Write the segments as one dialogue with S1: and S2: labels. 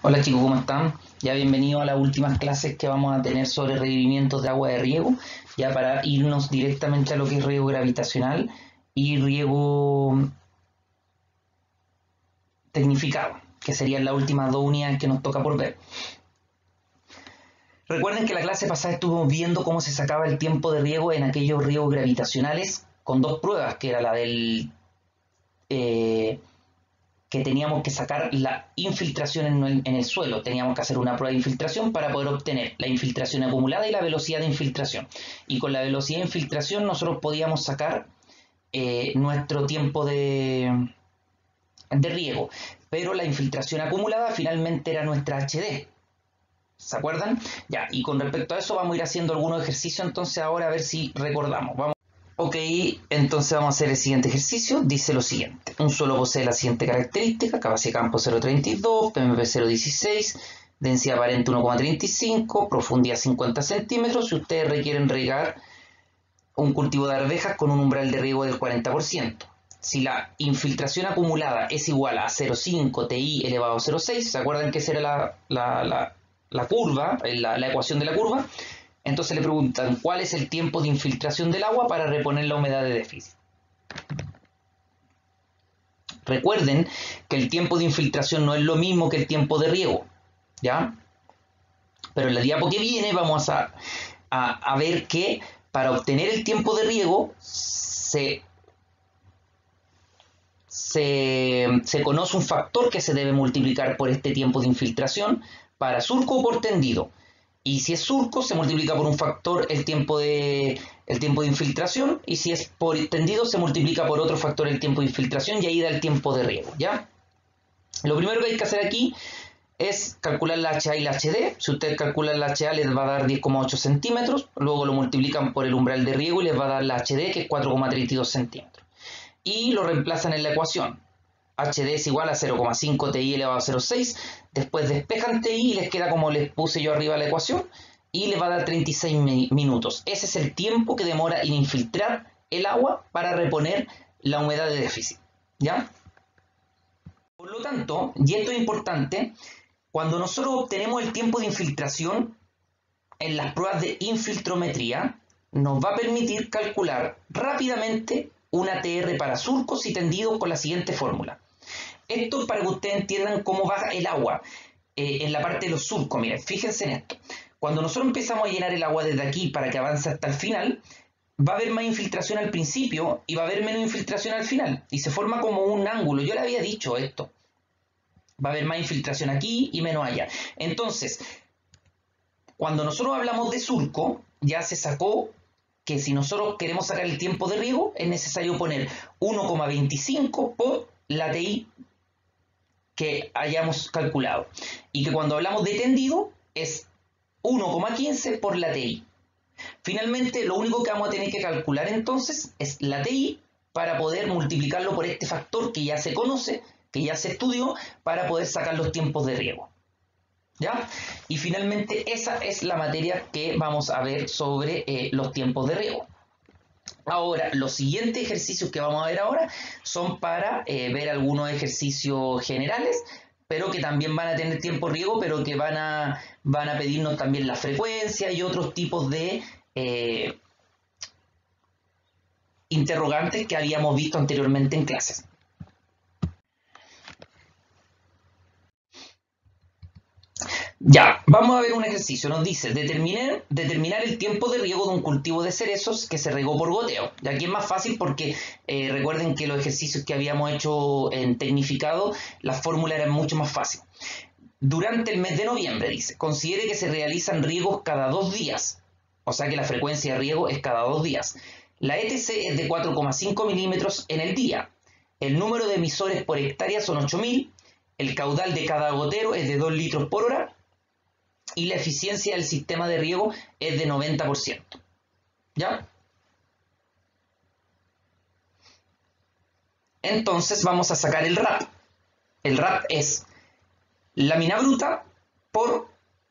S1: Hola chicos, ¿cómo están? Ya bienvenidos a las últimas clases que vamos a tener sobre requerimientos de agua de riego, ya para irnos directamente a lo que es riego gravitacional y riego tecnificado, que serían las últimas dos unidades que nos toca por ver. Recuerden que la clase pasada estuvimos viendo cómo se sacaba el tiempo de riego en aquellos riegos gravitacionales con dos pruebas, que era la del que teníamos que sacar la infiltración en el suelo. Teníamos que hacer una prueba de infiltración para poder obtener la infiltración acumulada y la velocidad de infiltración. Y con la velocidad de infiltración nosotros podíamos sacar nuestro tiempo de riego. Pero la infiltración acumulada finalmente era nuestra HD. ¿Se acuerdan? Ya, y con respecto a eso vamos a ir haciendo algunos ejercicios entonces ahora a ver si recordamos. Ok, entonces vamos a hacer el siguiente ejercicio. Dice lo siguiente. Un suelo posee la siguiente característica: capacidad de campo 0,32, PMP 0,16, densidad aparente 1,35, profundidad 50 centímetros. Si ustedes requieren regar un cultivo de arvejas con un umbral de riego del 40%. Si la infiltración acumulada es igual a 0,5 TI elevado a 0,6, ¿se acuerdan que esa era la curva, la ecuación de la curva? Entonces le preguntan cuál es el tiempo de infiltración del agua para reponer la humedad de déficit. Recuerden que el tiempo de infiltración no es lo mismo que el tiempo de riego, ¿ya? Pero en la diapo que viene vamos a ver que para obtener el tiempo de riego se conoce un factor que se debe multiplicar por este tiempo de infiltración para surco o por tendido. Y si es surco, se multiplica por un factor el tiempo de infiltración, y si es por tendido, se multiplica por otro factor el tiempo de infiltración, y ahí da el tiempo de riego, ¿ya? Lo primero que hay que hacer aquí es calcular la HA y la HD. Si ustedes calculan la HA, les va a dar 10,8 centímetros, luego lo multiplican por el umbral de riego y les va a dar la HD, que es 4,32 centímetros. Y lo reemplazan en la ecuación. HD es igual a 0,5 TI elevado a 0,6, después despejan TI y les queda como les puse yo arriba la ecuación, y les va a dar 36 minutos. Ese es el tiempo que demora en infiltrar el agua para reponer la humedad de déficit, ¿ya? Por lo tanto, y esto es importante, cuando nosotros obtenemos el tiempo de infiltración en las pruebas de infiltrometría, nos va a permitir calcular rápidamente una TR para surcos y tendidos con la siguiente fórmula. Esto es para que ustedes entiendan cómo baja el agua en la parte de los surcos. Miren, fíjense en esto. Cuando nosotros empezamos a llenar el agua desde aquí para que avance hasta el final, va a haber más infiltración al principio y va a haber menos infiltración al final. Y se forma como un ángulo. Yo le había dicho esto. Va a haber más infiltración aquí y menos allá. Entonces, cuando nosotros hablamos de surco, ya se sacó que si nosotros queremos sacar el tiempo de riego, es necesario poner 1,25 por la TI que hayamos calculado. Y que cuando hablamos de tendido es 1,15 por la TI. Finalmente, lo único que vamos a tener que calcular entonces es la TI para poder multiplicarlo por este factor que ya se conoce, que ya se estudió, para poder sacar los tiempos de riego, ¿ya? Y finalmente esa es la materia que vamos a ver sobre los tiempos de riego. Ahora, los siguientes ejercicios que vamos a ver ahora son para ver algunos ejercicios generales, pero que también van a tener tiempo de riego, pero que van a pedirnos también la frecuencia y otros tipos de interrogantes que habíamos visto anteriormente en clases. Ya, vamos a ver un ejercicio. Nos dice determinar el tiempo de riego de un cultivo de cerezos que se regó por goteo. Y aquí es más fácil porque recuerden que los ejercicios que habíamos hecho en tecnificado, la fórmula era mucho más fácil. Durante el mes de noviembre, dice, considere que se realizan riegos cada 2 días. O sea que la frecuencia de riego es cada 2 días. La ETC es de 4,5 milímetros en el día. El número de emisores por hectárea son 8.000. El caudal de cada gotero es de 2 litros por hora. Y la eficiencia del sistema de riego es de 90%. ¿Ya? Entonces vamos a sacar el RAP. El RAP es lámina bruta por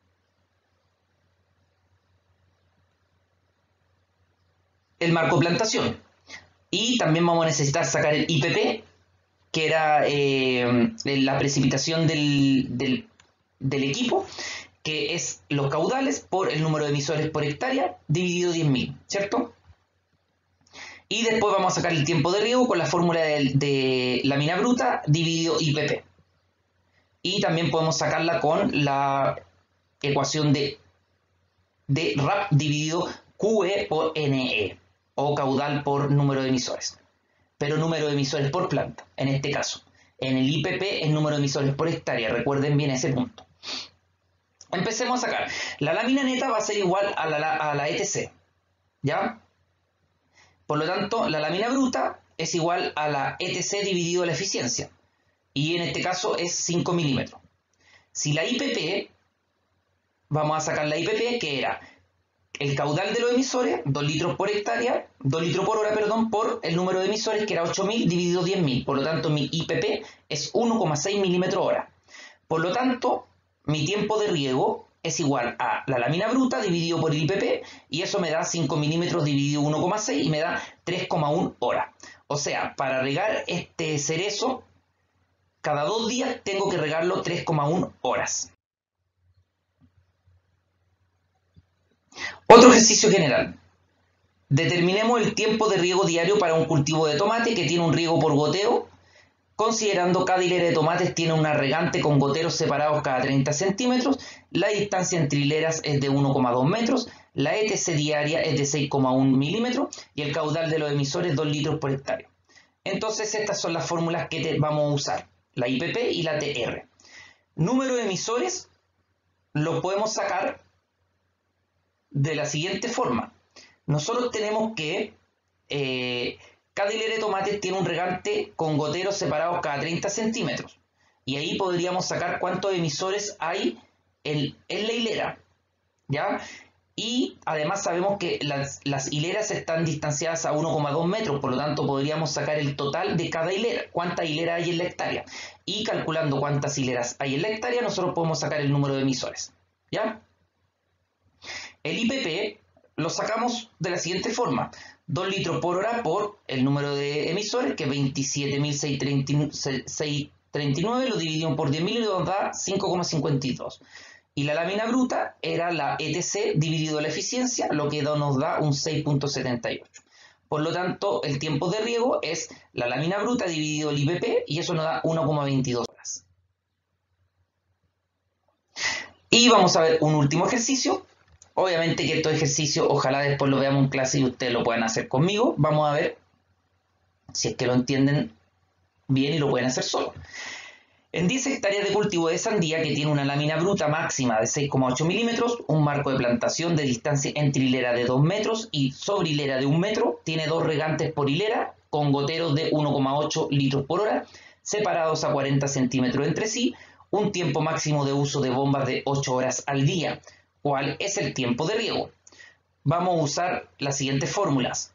S1: el marco plantación. Y también vamos a necesitar sacar el IPP, que era la precipitación del del equipo, que es los caudales por el número de emisores por hectárea dividido 10.000, ¿cierto? Y después vamos a sacar el tiempo de riego con la fórmula de lámina bruta dividido IPP. Y también podemos sacarla con la ecuación de RAP dividido QE por NE, o caudal por número de emisores. Pero número de emisores por planta, en este caso. En el IPP es número de emisores por hectárea, recuerden bien ese punto. Empecemos a sacar. La lámina neta va a ser igual a la ETC, ¿ya? Por lo tanto, la lámina bruta es igual a la ETC dividido la eficiencia. Y en este caso es 5 milímetros. Si la IPP, vamos a sacar la IPP, que era el caudal de los emisores, 2 litros por hectárea, 2 litros por hora, perdón, por el número de emisores, que era 8.000 dividido 10.000. Por lo tanto, mi IPP es 1,6 milímetros hora. Por lo tanto, mi tiempo de riego es igual a la lámina bruta dividido por el IPP, y eso me da 5 milímetros dividido 1,6 y me da 3,1 horas. O sea, para regar este cerezo, cada 2 días tengo que regarlo 3,1 horas. Otro ejercicio general. Determinemos el tiempo de riego diario para un cultivo de tomate que tiene un riego por goteo, considerando cada hilera de tomates tiene una regante con goteros separados cada 30 centímetros, la distancia entre hileras es de 1,2 metros, la ETC diaria es de 6,1 milímetros y el caudal de los emisores 2 litros por hectárea. Entonces estas son las fórmulas que vamos a usar, la IPP y la TR. Número de emisores lo podemos sacar de la siguiente forma. Nosotros tenemos que cada hilera de tomates tiene un regante con goteros separados cada 30 centímetros. Y ahí podríamos sacar cuántos emisores hay en la hilera, ¿ya? Y además sabemos que las hileras están distanciadas a 1,2 metros, por lo tanto podríamos sacar el total de cada hilera, cuántas hileras hay en la hectárea. Y calculando cuántas hileras hay en la hectárea, nosotros podemos sacar el número de emisores, ¿ya? El IPP lo sacamos de la siguiente forma. 2 litros por hora por el número de emisores, que es 27.639, lo dividimos por 10.000 y nos da 5,52. Y la lámina bruta era la ETC dividido la eficiencia, lo que nos da un 6,78. Por lo tanto, el tiempo de riego es la lámina bruta dividido el IPP, y eso nos da 1,22 horas. Y vamos a ver un último ejercicio. Obviamente que estos ejercicios, ojalá después lo veamos en clase y ustedes lo puedan hacer conmigo. Vamos a ver si es que lo entienden bien y lo pueden hacer solo. En 10 hectáreas de cultivo de sandía que tiene una lámina bruta máxima de 6,8 milímetros, un marco de plantación de distancia entre hilera de 2 metros y sobre hilera de 1 metro, tiene 2 regantes por hilera con goteros de 1,8 litros por hora, separados a 40 centímetros entre sí, un tiempo máximo de uso de bombas de 8 horas al día. ¿Cuál es el tiempo de riego? Vamos a usar las siguientes fórmulas.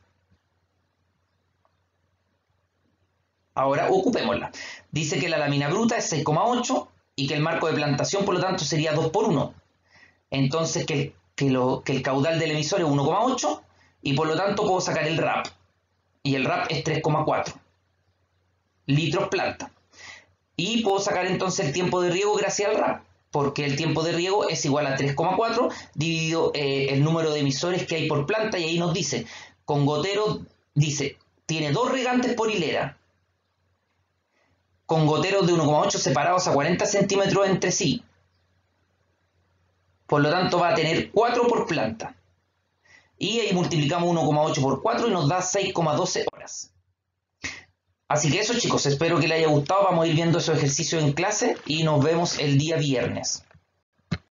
S1: Ahora ocupémosla. Dice que la lámina bruta es 6,8 y que el marco de plantación, por lo tanto, sería 2 por 1. Entonces, que el caudal del emisor es 1,8 y por lo tanto puedo sacar el RAP. Y el RAP es 3,4 litros planta. Y puedo sacar entonces el tiempo de riego gracias al RAP, porque el tiempo de riego es igual a 3,4 dividido el número de emisores que hay por planta, y ahí nos dice, con gotero, dice, tiene 2 regantes por hilera, con goteros de 1,8 separados a 40 centímetros entre sí. Por lo tanto va a tener 4 por planta. Y ahí multiplicamos 1,8 por 4 y nos da 6,12 horas. Así que eso, chicos, espero que les haya gustado. Vamos a ir viendo esos ejercicios en clase y nos vemos el día viernes.